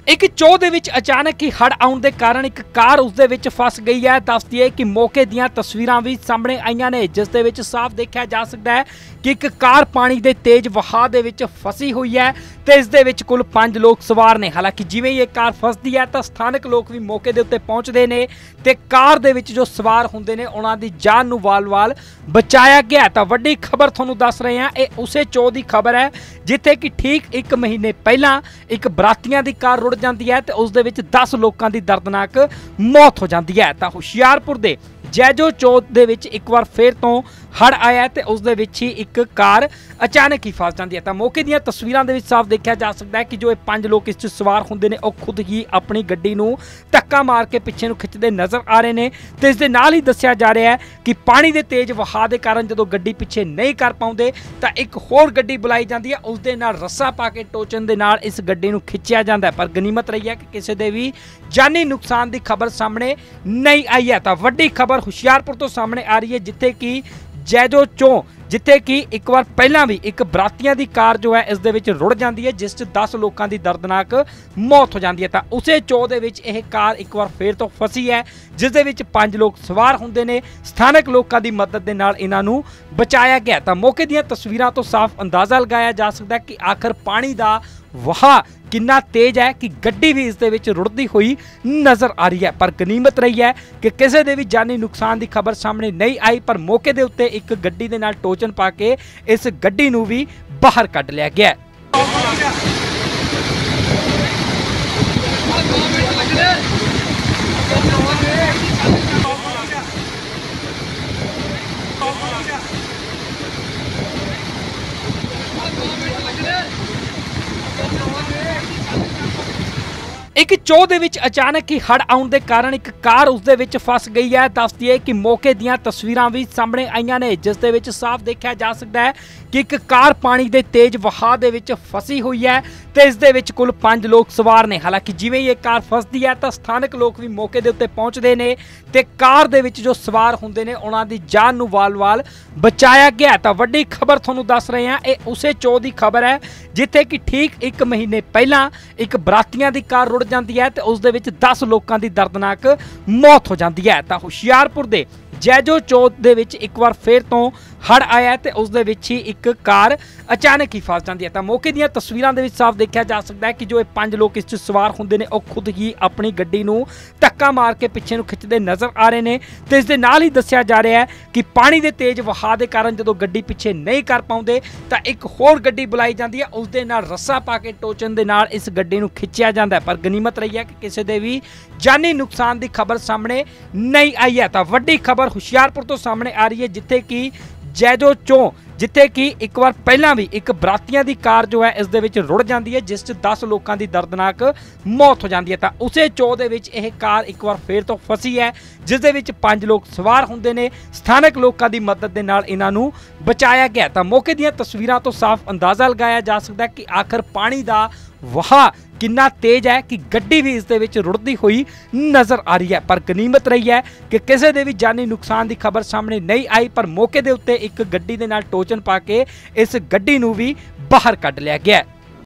एक चौह दे विच अचानक ही हड़ आउण दे कारण एक कार उस दे विच फस गई है। दस दिए कि मौके दीयां तस्वीरां भी सामने आईयां ने, जिस दे विच साफ देखा जा सकता है कि एक कार पानी दे तेज वहाव दे विच फसी हुई है ते इस दे विच कुल 5 लोग सवार ने। हालांकि जिवें ही ये कार फसदी है तो स्थानक लोग भी मौके दे उत्ते पहुंचदे ने ते कार दे विच जो सवार हुंदे ने उन्हां दी जान नूं वाल-वाल बचाया गया। तो वड्डी खबर तुहानूं दस रहे हैं, ये उसे चौह दी खबर है जिथे कि ठीक 1 महीने पहलां एक बरातियां दी कार रुड़ जाती है तो उस दे विच 10 लोगों की दर्दनाक मौत हो जाती है। तो हुशियारपुर दे जैजो चौह दे विच एक बार फिर तो हड़ आया तो उस दे विच ही एक कार अचानक ही फस जाती है। तो मौके दीयां तस्वीरां दे विच साफ देखा जा सकता है कि जो 5 लोग इस सवार होंदे ने वो खुद ही अपनी गड्डी नूं धक्का मार के पिछे नूं खिच्चदे नज़र आ रहे हैं। तो इस दे नाल ही दस्सिया जा रहा है कि पानी के तेज वहाव के कारण जो गड्डी पिछे नहीं कर पाउंदे तो एक होर गड्डी बुलाई जाती है, उस दे नाल रस्सा पा के टोचन दे नाल इस गड्डी नूं खिच्चिया जाता है। पर गनीमत रही है कि किसी दे भी जानी नुकसान की खबर सामने नहीं आई है। तो वड्डी खबर हुशियारपुर तो सामने आ रही है जिथे कि जैजो चौह जिथे कि एक बार पहला भी एक बरातियां दी कार जो है इस दे विच रुड़ जाती है, जिस 10 लोगों की दर्दनाक मौत हो जाती है। तो उसे चौह दे विच यह कार एक बार फिर तो फसी है जिस दे विच 5 लोग सवार होंदे ने। स्थानक लोगों की मदद के नाल इन्हां नूं बचाया गया। तो मौके दीयां तस्वीरां तो साफ अंदाजा लगाया जा सकता है कि आखिर पानी का वहाव कितना तेज है कि गड्डी भी इस दे विच रुड़दी हुई नज़र आ रही है। पर गनीमत रही है कि किसी दे भी जानी नुकसान की खबर सामने नहीं आई, पर मौके दे उत्ते एक गड्डी दे नाल टोचन पा के इस गड्डी नूं भी बाहर कढ लिया गया। एक चौह दे विच अचानक ही हड़ आउण दे कारण एक कार उस दे विच फस गई है। दस दिए कि मौके दीयां तस्वीरां भी सामने आईयां ने, जिस दे विच साफ देखा जा सकता है कि एक कार पानी के तेज वहाव दे विच फसी हुई है तो इस दे विच कुल 5 लोग सवार ने। हालांकि जिवें ही ये कार फसदी है तो स्थानक लोग भी मौके दे उत्ते पहुंचदे ने ते कार दे विच जो सवार हुंदे ने उन्हां दी जान नूं वाल-वाल बचाया गया। तो वड्डी खबर तुहानूं दस रहे हैं, ये उसे चौह दी खबर है जिथे कि ठीक 1 महीने पहलां एक बरातियां दी कार रुड़ जाती है तो उस दे विच 10 लोगों की दर्दनाक मौत हो जाती है। तो हुशियारपुर दे जैजो चौह दे विच एक बार फिर तो हड़ आया तो उस दे विच ही एक कार अचानक ही फस जाती है। तो मौके दीयां तस्वीरां दे विच साफ देखा जा सकता है कि जो 5 लोग इस सवार होंदे ने वो खुद ही अपनी गड्डी नूं धक्का मार के पिछे नूं खिच्चदे नज़र आ रहे हैं। तो इस दे नाल ही दस्सिया जा रहा है कि पानी के तेज वहाव के कारण जो गड्डी पिछे नहीं कर पाउंदे तो एक होर गड्डी बुलाई जाती है, उस दे नाल रस्सा पा के टोचन दे नाल इस गड्डी नूं खिच्चिया जाता है। पर गनीमत रही है कि किसी दे भी जानी नुकसान की खबर सामने नहीं आई है। तो वड्डी खबर हुशियारपुर तो सामने आ रही है जिथे कि जैजो चौह जिथे कि एक बार पहला भी एक बरातियां दी कार जो है इस दे विच रुड़ जाती है, जिस 10 लोगों की दर्दनाक मौत हो जाती है। तो उसे चौह दे विच यह कार एक बार फिर तो फसी है जिस दे विच 5 लोग सवार होंदे ने। स्थानक लोगों की मदद के नाल इन्हां नूं बचाया गया। तो मौके दीयां तस्वीरां तो साफ अंदाजा लगाया जा सकता है कि आखिर पानी का वहाव कितना तेज है कि गड्डी भी इस दे विच रुड़दी हुई नज़र आ रही है। पर गनीमत रही है कि किसी दे भी जानी नुकसान की खबर सामने नहीं आई, पर मौके दे उत्ते एक गड्डी दे नाल टोचन पा के इस गड्डी नूं भी बाहर कढ लिया गया।